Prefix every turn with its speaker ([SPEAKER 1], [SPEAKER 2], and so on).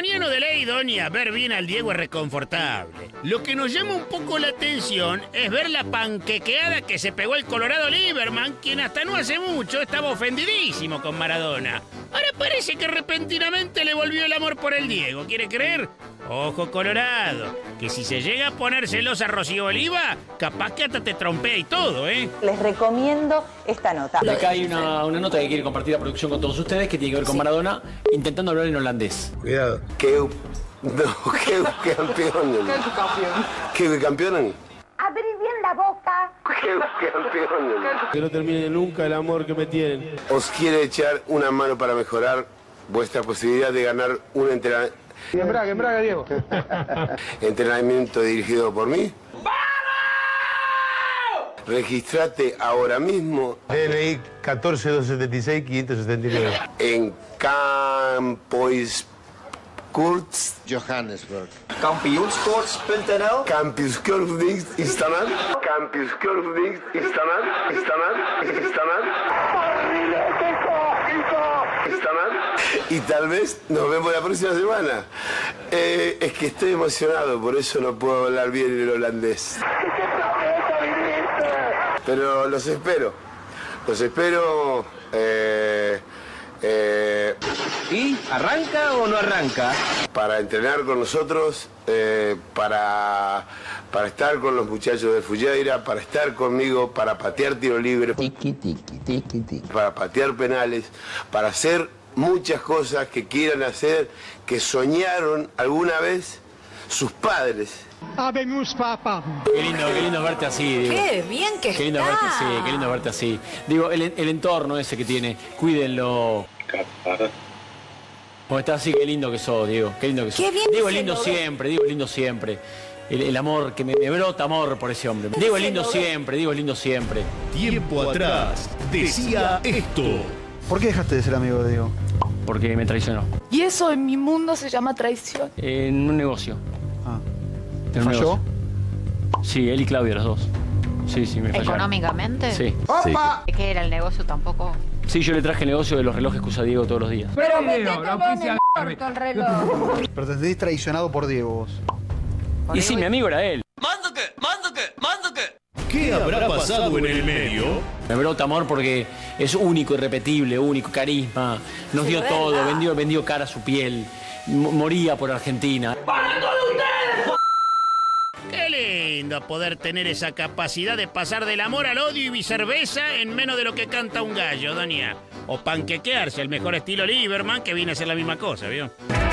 [SPEAKER 1] mañana de ley, doña, ver bien al Diego es reconfortable. Lo que nos llama un poco la atención es ver la panquequeada que se pegó el Colorado Lieberman, quien hasta no hace mucho estaba ofendidísimo con Maradona. Ahora parece que repentinamente le volvió el amor por el Diego. ¿Quiere creer? Ojo, Colorado, que si se llega a poner celosa Rocío Oliva, capaz que hasta te trompea y todo, ¿eh?
[SPEAKER 2] Les recomiendo esta nota.
[SPEAKER 3] Acá hay una nota que quiere compartir la producción con todos ustedes, que tiene que ver con Maradona, intentando hablar en holandés.
[SPEAKER 4] Cuidado. ¿Qué campeón? ¿Qué campeón?
[SPEAKER 2] Abrí bien la boca.
[SPEAKER 4] ¿Qué campeón?
[SPEAKER 5] Que no termine nunca el amor que me tienen.
[SPEAKER 4] ¿Os quiere echar una mano para mejorar vuestra posibilidad de ganar un entrenamiento?
[SPEAKER 5] Embrague, Diego.
[SPEAKER 4] ¿Entrenamiento dirigido por mí? Registrate ahora mismo.
[SPEAKER 5] DNI 14276-579.
[SPEAKER 4] En Campois Kurz.
[SPEAKER 6] Johannesburg.
[SPEAKER 7] Kampioensports.nl.
[SPEAKER 4] Campuskurvdienst Instagram. Campuskurvdienst Instagram. Y tal vez nos vemos la próxima semana. Es que estoy emocionado, por eso no puedo hablar bien el holandés. Pero los espero.
[SPEAKER 3] ¿Y arranca o no arranca?
[SPEAKER 4] Para entrenar con nosotros, para estar con los muchachos de Fullaira, para estar conmigo, para patear tiro libre, para patear penales, para hacer muchas cosas que quieran hacer, que soñaron alguna vez sus padres.
[SPEAKER 3] Qué lindo verte así, Diego.
[SPEAKER 2] Qué bien que
[SPEAKER 3] Qué lindo
[SPEAKER 2] está.
[SPEAKER 3] verte así, qué lindo verte así. Digo, el entorno ese que tiene, cuídenlo. Como está así, qué lindo que sos, Diego, qué lindo que sos.
[SPEAKER 2] Qué bien
[SPEAKER 3] Diego,
[SPEAKER 2] que
[SPEAKER 3] es lindo
[SPEAKER 2] se lo ve.
[SPEAKER 3] siempre, Diego, es lindo siempre. El amor, que me brota amor por ese hombre. Diego, es lindo siempre, Diego, es lindo siempre.
[SPEAKER 8] Tiempo atrás decía esto.
[SPEAKER 9] ¿Por qué dejaste de ser amigo de Diego?
[SPEAKER 3] Porque me traicionó.
[SPEAKER 10] Y eso en mi mundo se llama traición.
[SPEAKER 3] En un negocio.
[SPEAKER 9] Ah.
[SPEAKER 3] ¿Te
[SPEAKER 9] falló?
[SPEAKER 3] Sí, él y Claudia, los dos. Sí, me fallaron.
[SPEAKER 11] ¿Económicamente?
[SPEAKER 3] Sí.
[SPEAKER 6] ¡Opa!
[SPEAKER 11] ¿Qué era el negocio tampoco?
[SPEAKER 3] Sí, yo le traje el negocio de los relojes que usa Diego todos los días.
[SPEAKER 2] Pero metete vos en el orto el reloj.
[SPEAKER 9] Pero te sentís traicionado por Diego vos.
[SPEAKER 3] Y sí, mi amigo era él.
[SPEAKER 8] ¿Qué habrá pasado en el medio?
[SPEAKER 3] Me brota amor porque es único, irrepetible, único, carisma. Nos dio todo, vendió cara a su piel. Moría por Argentina.
[SPEAKER 1] Qué lindo poder tener esa capacidad de pasar del amor al odio y viceversa en menos de lo que canta un gallo, doña. O panquequearse al mejor estilo Lieberman, que viene a ser la misma cosa, ¿vio?